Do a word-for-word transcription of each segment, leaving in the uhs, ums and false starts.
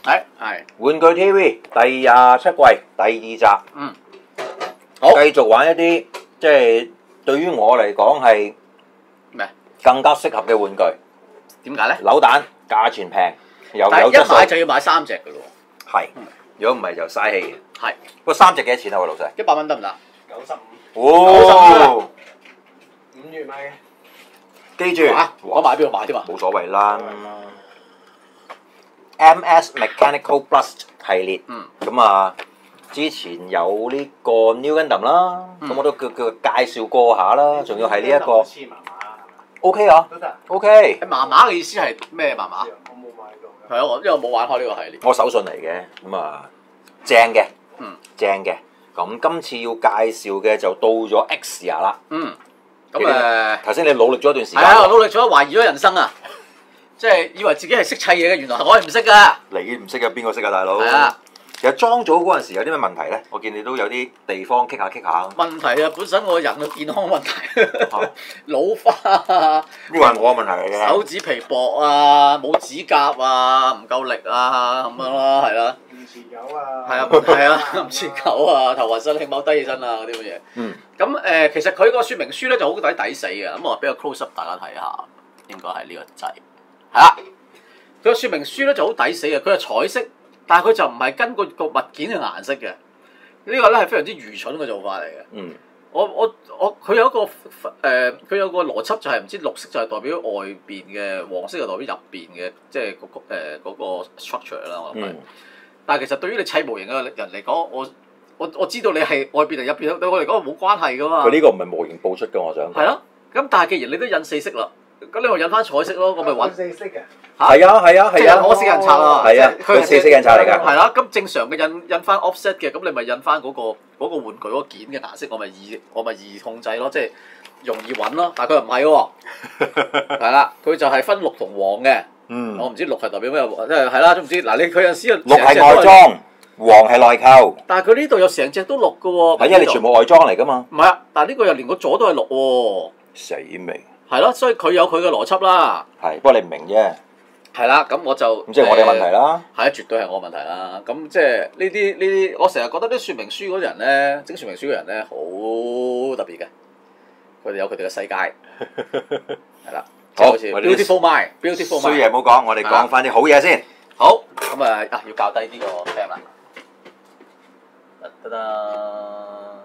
係係。 玩具 T V 第廿七季第二集。 嗯。好。 繼續玩一啲即係對於我嚟講係咩？ 更加適合嘅玩具。 點解咧？ 扭蛋價錢平，又但係有質素。 一買就要買三隻嘅咯喎。 係。如果唔係就嘥氣嘅。 係。 不過三隻幾多錢啊？喎老細？ 一百蚊得唔得？ 九十五。 哦。 五月買嘅。 記住。 啊！我買邊度買添啊？ 冇所謂啦。M S Mechanical Plus 系列。 嗯。 咁啊，之前有呢個 New Gundam 啦，咁我都叫叫介紹過下啦，仲要係呢一個。O K 啊。 都得。 O K。 麻麻嘅意思係咩麻麻？ 我冇買過。 係啊，我因為我冇玩開呢個系列。 我手信嚟嘅，咁啊正嘅， 嗯， 正嘅。咁今次要介紹嘅就到咗 X 呀啦。 嗯。咁誒， 頭先你努力咗一段時間。 係啊，我努力咗，懷疑咗人生啊！即係以為自己係識砌嘢嘅，原來我係唔識㗎。 你唔識嘅，邊個識啊，大佬？ 係啊。 其實裝組嗰陣時有啲咩問題咧？我見你都有啲地方棘下棘下。 問題啊，本身我人嘅健康問題，老花啊， 呢個係我嘅問題嚟嘅。 手指皮薄啊，冇指甲啊，唔夠力啊，咁樣啦，係啦。 唔持久啊。 係啊，係啊，唔持久啊，頭暈身㷫，踎低起身啊，嗰啲咁嘅嘢。 嗯。 咁誒，其實佢個說明書咧就好抵抵死嘅，咁我俾個 close up 大家睇下，應該係呢個掣。係啦，佢個說明書咧就好抵死嘅，佢係彩色。但係佢就唔係根據個物件嘅顏色嘅，呢、這個咧係非常之愚蠢嘅做法嚟嘅。 嗯。 我我我佢有一個誒，佢、呃、有個邏輯就係唔知綠色就係代表外邊嘅，黃色就代表入邊嘅，即係嗰、那個誒、呃那個 structure 啦。我諗係。嗯、但係其實對於你砌模型嘅人嚟講，我我我知道你係外邊定入邊，對我嚟講冇關係噶嘛。 佢呢個唔係模型報出嘅，我想講。 係咯，咁但係既然你都印四色啦，咁你咪印翻彩色咯，我咪揾四色嘅。 係啊係啊係啊！ 我四印刷啊， 係啊，佢四色印刷嚟㗎。 係啦，咁正常嘅印印翻 offset 嘅，咁你咪印翻嗰個嗰個玩具嗰個件嘅顏色，我咪易我咪易控制咯，即係容易揾咯。但係佢又唔係喎，係啦，佢就係分綠同黃嘅。 嗯。我唔知綠係代表咩，即係係啦，總之嗱，你佢有時綠係外裝，黃係內購。 但係佢呢度有成隻都綠嘅喎。 係因為你全部外裝嚟㗎嘛。 唔係啊，但係呢個又連個左都係綠喎。 死未？ 係咯，所以佢有佢嘅邏輯啦。 係，不過你唔明啫。 係啦，咁我就咁即係我哋問題啦。 係啊，絕對係我問題啦。咁即係呢啲呢啲，我成日覺得啲說明書嗰啲人咧，整說明書嘅人咧，好特別嘅。佢哋有佢哋嘅世界，係啦。 好， 好似 Beautiful Mind，Beautiful Mind。 衰嘢唔好講，我哋講翻啲好嘢先。 好，咁啊啊，要校低呢個 cam 啦。得得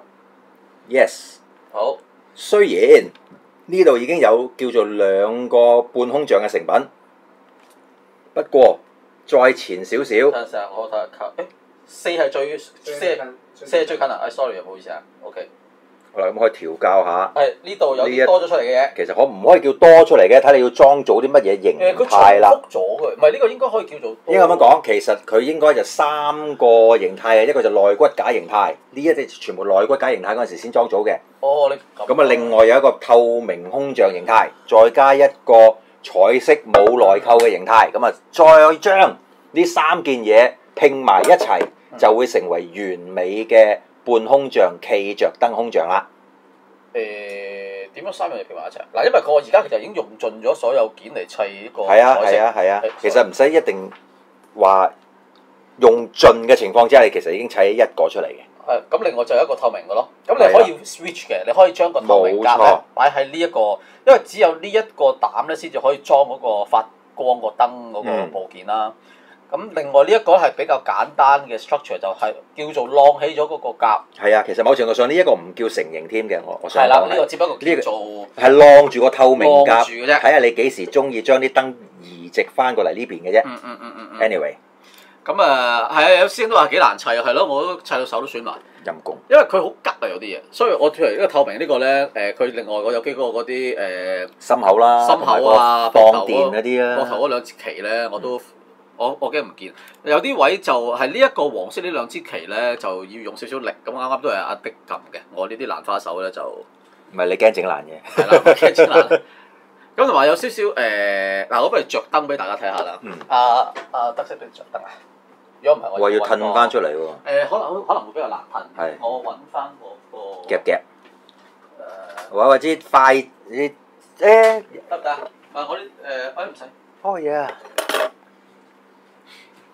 Yes。 好。 雖然呢度已經有叫做兩個半空像嘅成品。不過再前少少， 等陣先，我睇下靠，誒四係最四四係最近啊！誒 sorry 啊，唔好意思啊 ，OK。 好啦，咁可以調校下。 係呢度有啲多咗出嚟嘅嘢。 其實可唔可以叫多出嚟嘅？睇你要裝組啲乜嘢形態啦。 誒，佢重複咗佢，唔係呢個應該可以叫做。 應該咁樣講，其實佢應該就三個形態嘅，一個就內骨架形態，呢一啲全部內骨架形態嗰陣時先裝組嘅。 哦，你咁啊，另外有一個透明空像形態，再加一個彩色冇內扣嘅形態，咁啊，再將呢三件嘢拼埋一齊，就會成為完美嘅半空像企着燈空像啦。 誒點樣三樣嘢拼埋一齊？嗱，因為我而家其實已經用盡咗所有件嚟砌呢個。 係啊係啊係啊，其實唔使一定話用盡嘅情況之下，你其實已經砌一個出嚟嘅。 係，咁另外就有一個透明嘅咯。咁你可以 switch 嘅，你可以將個透明格咧擺喺呢一個，因為只有呢一個膽咧先至可以裝嗰個發光個燈嗰個部件啦。咁、嗯、另外呢一個係比較簡單嘅 structure， 就係叫做晾起咗嗰個格。係啊，其實某程度上呢一個唔叫成形添嘅，我我想講係。 係啦，呢、這個只不過叫做係晾住個透明格， 晾住嘅啫。 睇下你幾時中意將啲燈移植翻過嚟呢邊嘅啫。 嗯嗯嗯嗯嗯。 Anyway。 咁啊，係啊，有師兄都話幾難砌啊，係咯，我都砌到手都損埋。 陰功。因為佢好吉啊，有啲嘢，所以我譬如呢個透明呢個咧，誒，佢另外我有幾個嗰啲誒心口啦， 心口啊， 放電嗰啲啦， 膊頭嗰兩支旗咧，我都我我驚唔見。有啲位就係呢一個黃色呢兩支旗咧，就要用少少力。咁啱啱都係阿迪撳嘅，我呢啲蘭花手咧就唔係你驚整爛嘅。 係啦，驚整爛。咁同埋有少少誒，嗱，我不如着燈俾大家睇下啦。嗯。阿阿德式俾着燈啊！如果唔係我， 話要褪翻出嚟喎。 誒，可能可能會比較難褪。 係。 我揾翻嗰個。 夾夾。誒。話話知快你誒。 得唔得？啊，我啲誒，我啲唔使。 開嘢啊！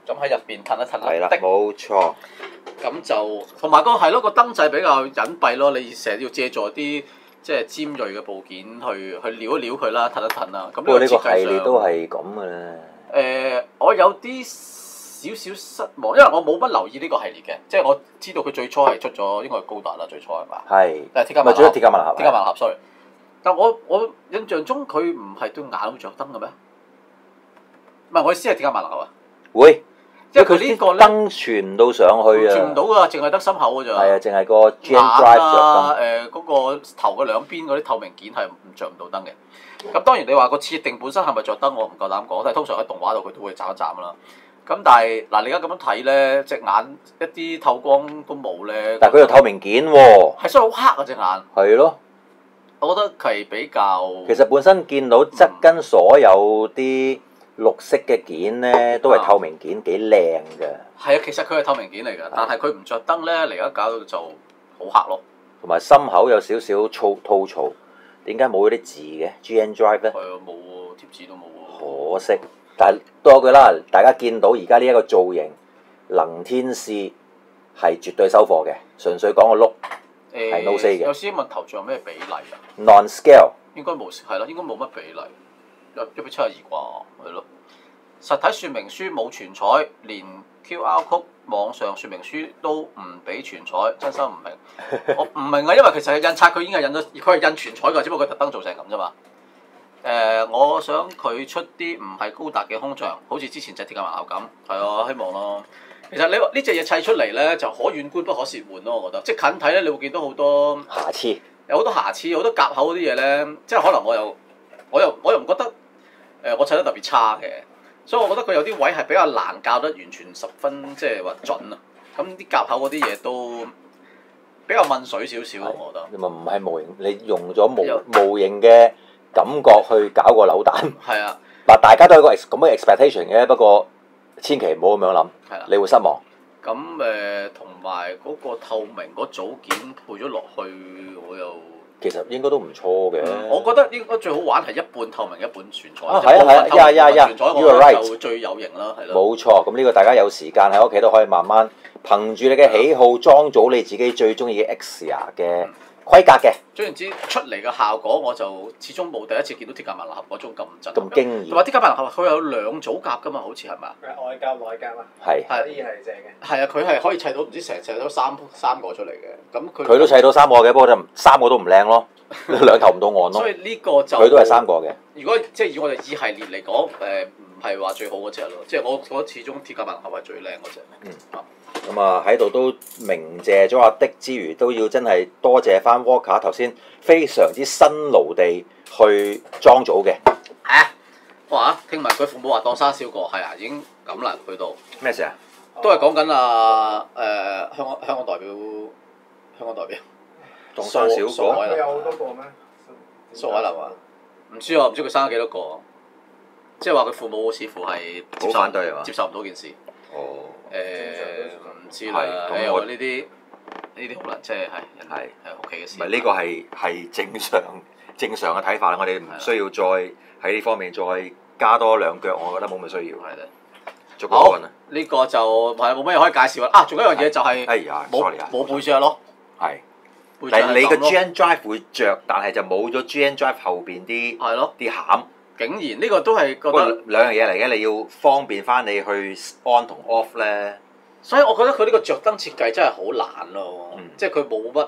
咁喺入邊褪一褪係啦， 的， 冇錯。 咁就同埋個係咯個燈掣比較隱蔽咯，你成日要借助啲即係尖鋭嘅部件去去撩一撩佢啦，褪一褪啦。咁不過呢個設計系列上都係咁嘅啦。 誒，我有啲少少失望，因為我冇乜留意呢個系列嘅，即係我知道佢最初係出咗應該係高達啦，最初係嘛？ 係。 誒鐵甲萬能俠， 咪最咗鐵甲萬能俠。 鐵甲萬能俠，sorry。但我我印象中佢唔係對眼會着燈嘅咩？唔係，我意思係鐵甲萬能俠啊。 會。 因為佢呢個燈傳到上去啊！ 傳唔到㗎，淨係得心口㗎咋。 係啊，淨係個 G N 眼 Drive 着啊， 燈。 誒嗰個頭嘅兩邊嗰啲透明件係唔着唔到燈嘅。咁當然你話個設定本身係咪着燈，我唔夠膽講，但係通常喺動畫度佢都會斬一斬啦。咁但係嗱，你而家咁樣睇咧，隻眼一啲透光都冇咧。 但係佢有透明件喎。 係，所以好黑啊隻眼。 係咯。 我覺得係比較。 其實本身見到側跟所有啲綠色嘅件咧，都係透明件，幾靚嘅。 係啊，其實佢係透明件嚟㗎，但係佢唔着燈咧，嚟而家搞到就好黑咯。 同埋心口有少少粗吐槽，點解冇嗰啲字嘅 G N Drive 咧？ 係啊，冇喎，貼紙都冇喎。 可惜，但係多句啦，大家見到而家呢一個造型，能天使係絕對收貨嘅，純粹講個碌係 no say 嘅。 有師問頭像咩比例啊 ？Non-scale 應該冇，係咯，應該冇乜比例，一一比七十二啩，係咯。實體說明書冇全彩，連 Q R code 網上說明書都唔俾全彩，真心唔明。我唔明啊，因為其實印刷佢已經係印咗，佢係印全彩㗎，只不過佢特登做成咁啫嘛。誒、呃，我想佢出啲唔係高達嘅空像，好似之前隻鐵甲萬能俠咁，係啊，希望咯。其實你話呢隻嘢砌出嚟咧，就可遠觀不可褻玩咯，我覺得。即係近睇咧，你會見到好多瑕疵， 有好多瑕疵，好多夾口嗰啲嘢咧，即係可能我又我又我又唔覺得誒、呃、我砌得特別差嘅。所以我覺得佢有啲位係比較難教得完全十分即係話準啊！咁啲夾口嗰啲嘢都比較問水少少，我覺得。 你咪唔係模型，你用咗模模型嘅感覺去搞個扭蛋。 係啊。 嗱，大家都有個咁嘅 expectation 嘅，不過千祈唔好咁樣諗， 係啊， 你會失望。 咁誒，同埋嗰個透明嗰組件配咗落去，我又。 其實應該都唔錯嘅、 嗯。我覺得應該最好玩係一半透明一半全彩。 啊，係啊係啊，呀呀呀，You are right， 就最有型啦，係咯。 冇錯，咁呢個大家有時間喺屋企都可以慢慢憑住你嘅喜好裝組你自己最中意嘅 Exia 嘅規格嘅。 總言之，出嚟嘅效果我就始終冇第一次見到鐵甲萬能俠嗰種咁震。 咁驚豔。同埋鐵甲萬能俠佢有兩組甲㗎嘛，好似係咪啊？ 外甲內甲啊。 係。 可以係正嘅。 係啊，佢係可以砌到唔知成砌到三三個出嚟嘅，咁佢。 佢都砌到三個嘅，不過就三個都唔靚咯。兩頭唔到岸咯， 所以呢個就佢都係三個嘅。 如果即係以我哋以系列嚟講，誒唔係話最好嗰隻咯，即係我覺得始終鐵甲萬能俠係最靚嗰隻。 嗯。咁啊喺度都鳴謝咗阿的之餘，都要真係多謝翻 Walker 頭先非常之辛勞地去裝組嘅。 係啊！哇！聽聞佢父母話當生少過，係啊，已經咁啦，去到。 咩事啊？ 都係講緊啊誒香港香港代表香港代表。 當生少個， 佢有好多個咩？ 蘇海林啊？唔知啊，唔知佢生咗幾多個。即係話佢父母似乎係好反對係嘛？ 接受唔到件事。 哦。 誒唔知啦，誒我呢啲呢啲可能即係係係係屋企嘅事。 唔係呢個係係正常正常嘅睇法啦，我哋唔需要再喺呢方面再加多兩腳，我覺得冇乜需要。 係啦。 逐個揾啊！ 呢個就係冇乜嘢可以介紹啦。啊，仲有一樣嘢就係哎呀冇冇背著咯。 係。但係你個 G N Drive 會着，但係就冇咗 G N Drive 後邊啲係咯啲餡。 竟然呢個都係覺得兩樣嘢嚟嘅，你要方便翻你去 on 同 off 咧。 所以我覺得佢呢個着燈設計真係好難咯， 嗯、 即係佢冇乜誒，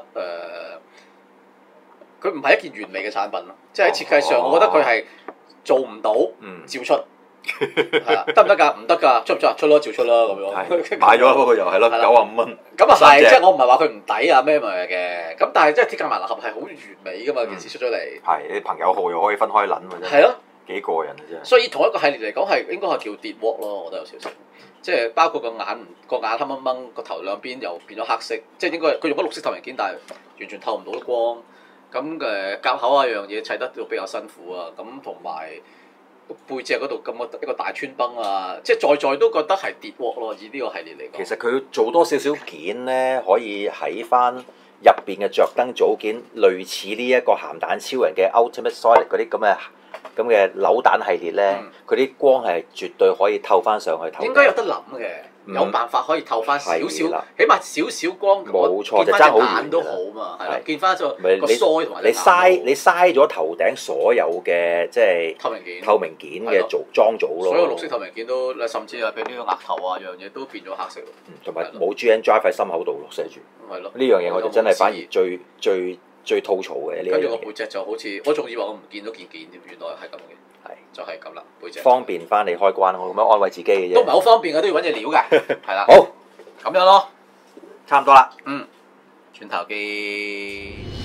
佢唔係一件完美嘅產品咯。即係喺設計上，我覺得佢係做唔到， 嗯、 照出。係啊，得唔得㗎？唔得㗎，出唔出啊？出咯，照出啦咁樣。 買咗不過又係咯，九啊五蚊。 咁啊係，即係我唔係話佢唔抵啊咩咪嘅，咁但係即係鐵甲萬能俠係好完美㗎嘛，件事出咗嚟。 係你朋友號又可以分開撚㗎啫。 係咯。 幾過癮啊真係。 所以同一個系列嚟講係應該係叫跌鑊咯，我覺得有少少。即係包括個眼個眼黑掹掹，個頭兩邊又變咗黑色，即係應該佢用咗綠色透明件，但係完全透唔到光。咁誒夾口啊樣嘢砌得都比較辛苦啊，咁同埋。背脊嗰度咁個一個大穿崩啊，即係在在都覺得係跌鑊咯，以呢個系列嚟講。 其實佢做多少少件咧，可以喺翻入邊嘅着燈組件，類似呢一個鹹蛋超人嘅 Ultimate Solid 嗰啲咁嘅咁嘅扭蛋系列咧，佢啲光係絕對可以透翻上去頭頂。 應該有得諗嘅，有辦法可以透翻少少，起碼少少光。 冇錯，就爭爭好遠眼都好嘛，係啦，見翻咗個你腮同埋你嘥你嘥咗頭頂所有嘅即係透明件透明件嘅組裝組咯。 所有綠色透明件都，甚至係俾呢個額頭啊樣嘢都變咗黑色。 同埋冇 G N Drive 喺心口度咯，寫住。 係咯。 呢樣嘢我哋真係反而最最最吐槽嘅呢樣嘢。 跟住個背脊就好似，我仲以為我唔見到件件添，原來係咁嘅。 係， 就係咁啦，背脊。 方便翻你開關，我咁樣安慰自己嘅啫。 都唔係好方便嘅，都要揾隻料㗎。係啦。 好， 咁樣咯。 差唔多啦。 嗯。轉頭機。